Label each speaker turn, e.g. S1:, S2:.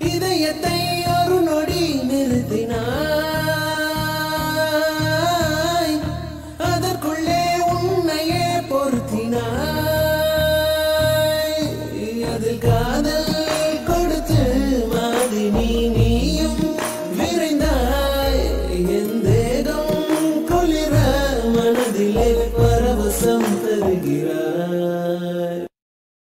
S1: இதயத்தை ஒரு நொடி நிறுத்தினாய், அதற்குள்ளே உன்னையே பொருத்தினாய். அதில் காதல் கொடுத்து மாறி நீயும் விரைந்தாய். என் தேகம் குளிர மனதிலே பரவசம் தருகிறாய்.